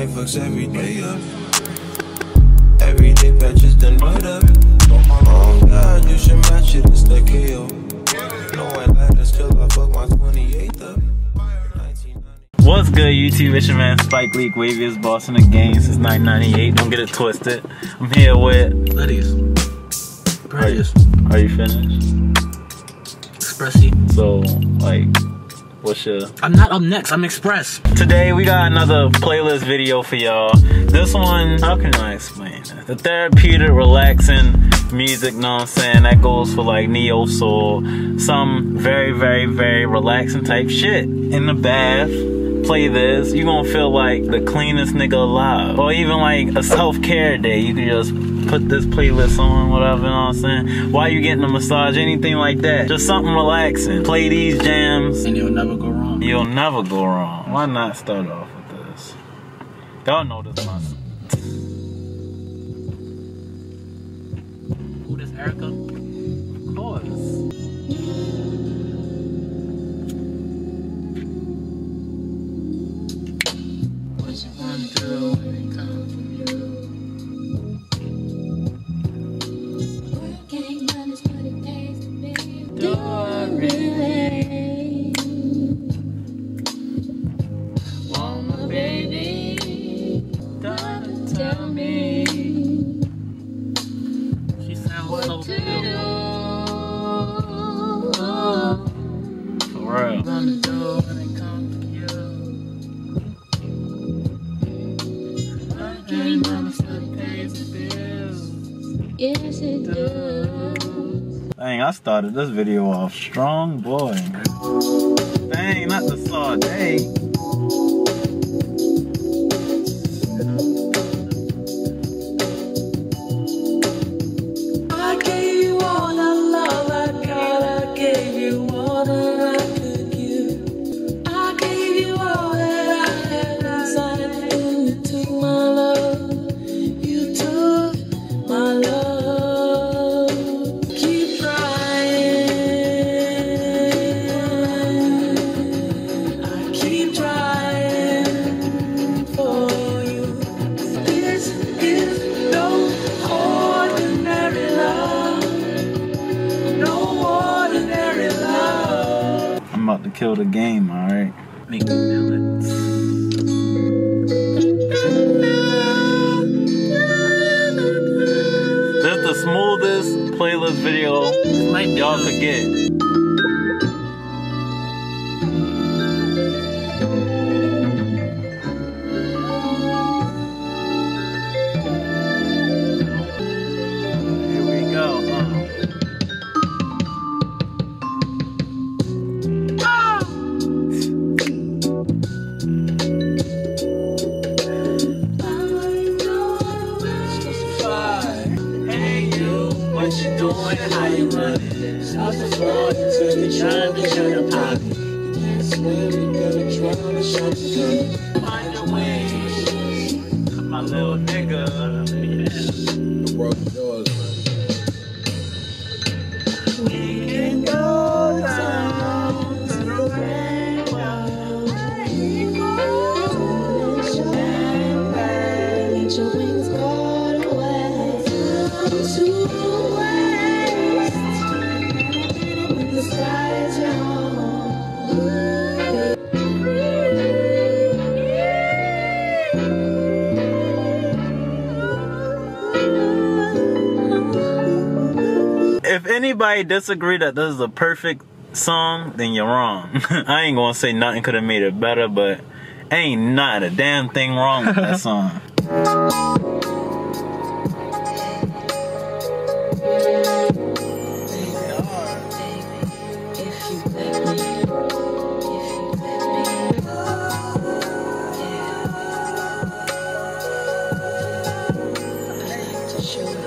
night fucks every day up. Everyday patches done mud up. Oh God, you should match it, it's the KO. No one like this till I fuck my 28th up. What's good, YouTube? It's your man SpikeLeak, waviest boss in the game since 1998. Don't get it twisted. I'm here with Letty's. Precious. Are you finished? Expressy. So, like, what's your... I'm not up next, I'm Express. Today we got another playlist video for y'all. This one, how can I explain it? The therapeutic, relaxing music, know what I'm saying? That goes for like neo soul, some very, very, very relaxing type shit. In the bath, play this, you gonna feel like the cleanest nigga alive. Or even like a self-care day, you can just put this playlist on, whatever, you know what I'm saying? While you getting a massage, anything like that. Just something relaxing. Play these jams. And you'll never go wrong. You'll never go wrong. Why not start off with this? Y'all know this one. Who, this Erica? Of course. What you wanna do when it comes from you? Working on is what it takes to be. Do I really want my baby? Don't tell me. She sounds so beautiful. For real. What wanna do when it comes from you? Working on is what it pays the bills. Yes, it does. Dang, I started this video off strong, boy. Dang, not the saw day. I gave you all the love I got. I gave you all that I could give. I gave you all that I had inside. And you took my love. You took my love. Keep trying. I keep trying for you. This is no ordinary love. No ordinary love. I'm about to kill the game, alright? Make me feel it. This is the smoothest playlist video y'all could get. Here we go, Hey you, what you doing? How you running? Stop the floor until you trying to shut up pocket. You can't swim, you gotta drown or something. Find a way. My little nigga. The world is yours. We can go down to the rainbow. Let your wings go away to the west. When the skies are If anybody disagree that this is a perfect song, then you're wrong. I ain't gonna say nothing could have made it better, but ain't not a damn thing wrong with that song. if you let me, I'd like to show you.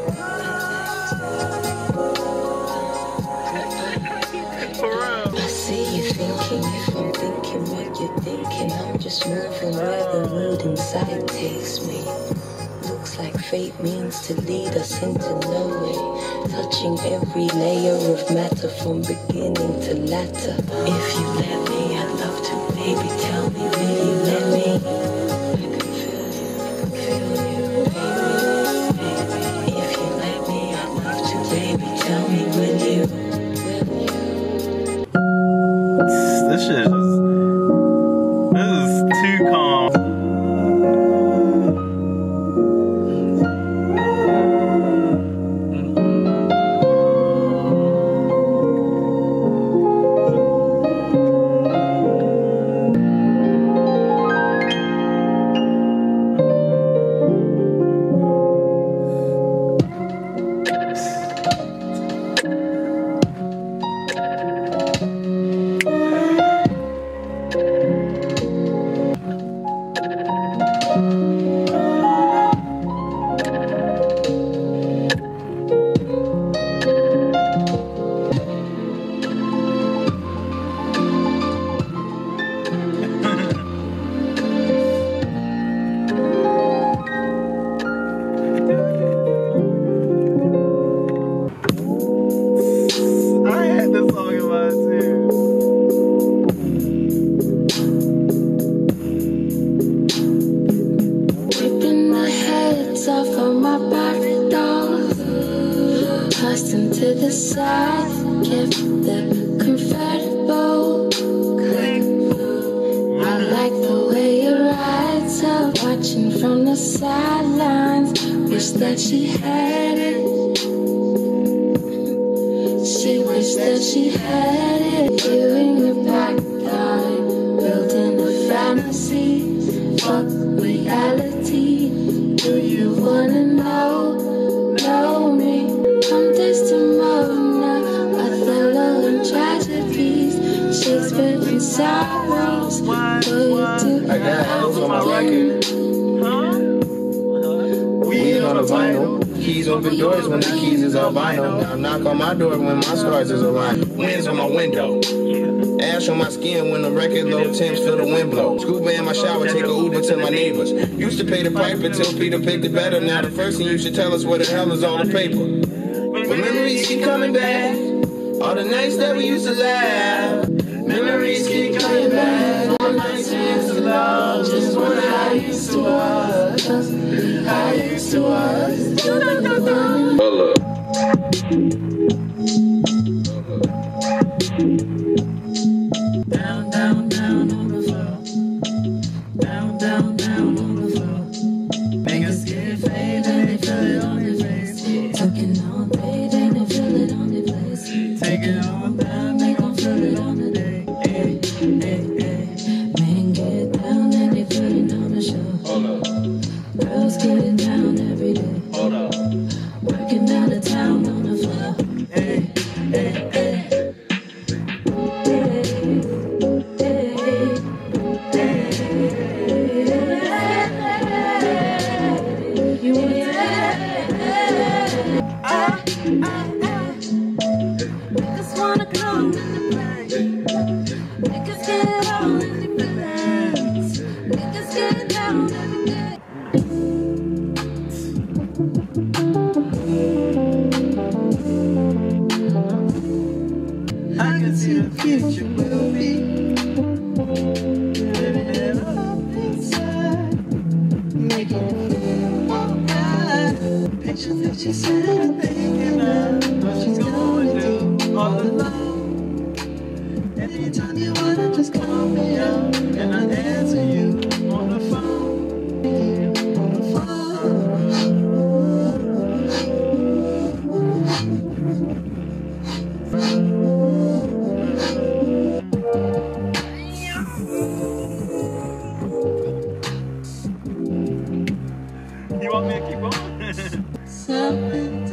I see you thinking, if I'm thinking what you're thinking, I'm just moving where the mood inside takes me. Looks like fate means to lead us into nowhere, touching every layer of matter from beginning to latter. If you let me, I'd love to, baby, tell me, will you let me? I could tell me, will you? This shit is too calm. To the side, kept the convertible. I like the way you ride, so watching from the sidelines. Wish that she had it. She wished that she had it. You in your backyard, building a fantasy. Fuck reality. Do you wanna know me? I'm Desdemona, Othello and tragedies, Shakespeare and sorrows. I got those on my record. Weed on a vinyl. Keys open doors when the keys is albino. Now knock on my door when my scars is aligned. Winds on my window. Ash on my skin when the record low temps feel the wind blow. Scuba in my shower, take a Uber to my neighbors. Used to pay the piper until Peter picked it better. Now the first thing you should tell us what the hell is on the paper. But memories keep coming back. All the nights that we used to laugh. Memories keep coming back. All the nights we used to love. Just wonder how you used to us. How you used to us. Hold up. Down, down, down on the floor. Down, down, down on the floor. Niggas get fade and they feel it on their face. Talking all day, they don't feel it on their place. Take it on down, they gon' feel it on the day. Hey, hey, hey. Men get down and they put it on the show. Hold up. Girls get it down every day. Hold up. Working out of town on the floor. Hey, hey, hey. Niggas wanna come in the play. Niggas get it on in the plans. Niggas get it down every day. I can see the future will be living it up inside, making it feel alright. Pictures that she said and thinking of what she's going through all alone. Anytime you wanna just call me up and I answer you on the phone. On the You want me to keep going? Something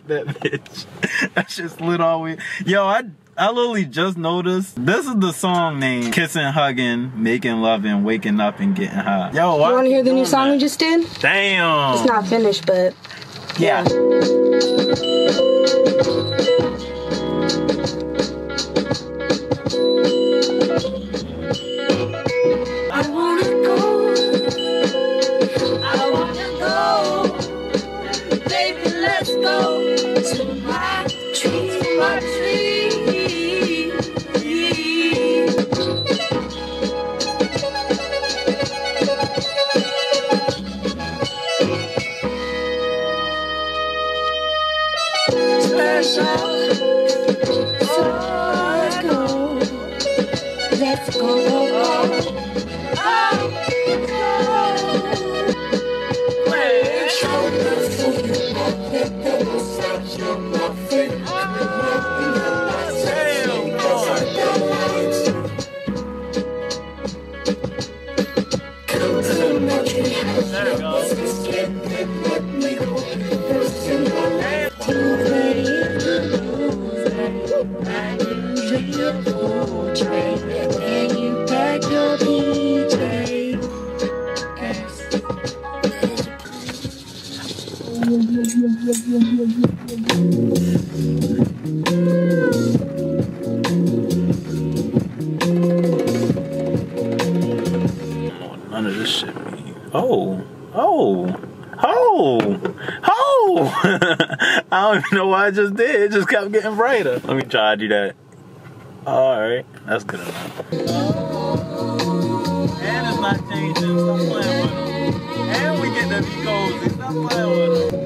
that bitch. That shit slid all the way. Yo, I literally just noticed this is the song name: Kissing, Hugging, Making Loving, Waking Up and Getting High. Yo, You wanna hear the new song we just did? Damn. It's not finished, but yeah. I wanna go. I wanna go. Baby, let's go to my tree, my tree. Special. So let's go. Let's go. None of this shit. Oh. I don't even know what I just did. It just kept getting brighter. Let me try to do that. Alright, that's good enough. And it's not changing. Stop playing with them. And we get to be cozy. Stop playing with them.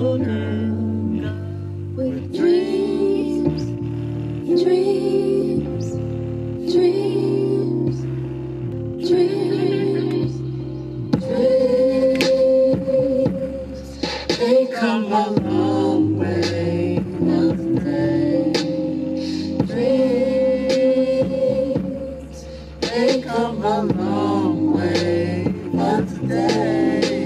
with dreams, dreams, dreams, dreams, dreams. They come a long way now today. Dreams, they come a long way now today.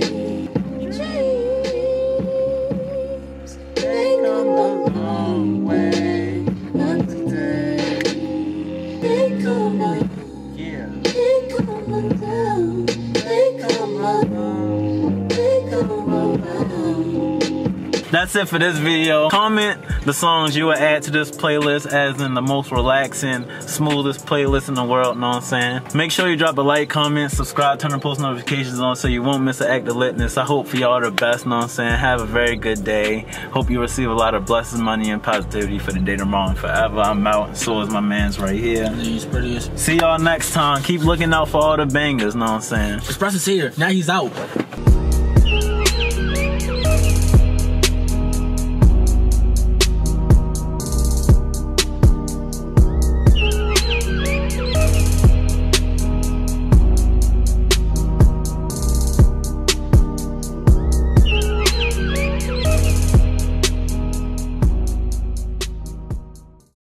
Dreams, they come a long way now today. They come a, they come a down, they come a, they come around. That's it for this video. Comment the songs you would add to this playlist as in the most relaxing, smoothest playlist in the world, know what I'm saying? Make sure you drop a like, comment, subscribe, turn the post notifications on so you won't miss an act of litness. I hope for y'all the best, know what I'm saying? Have a very good day. Hope you receive a lot of blessings, money, and positivity for the day tomorrow and forever. I'm out, and so is my man's right here. See y'all next time. Keep looking out for all the bangers, know what I'm saying? Express is here. Now he's out.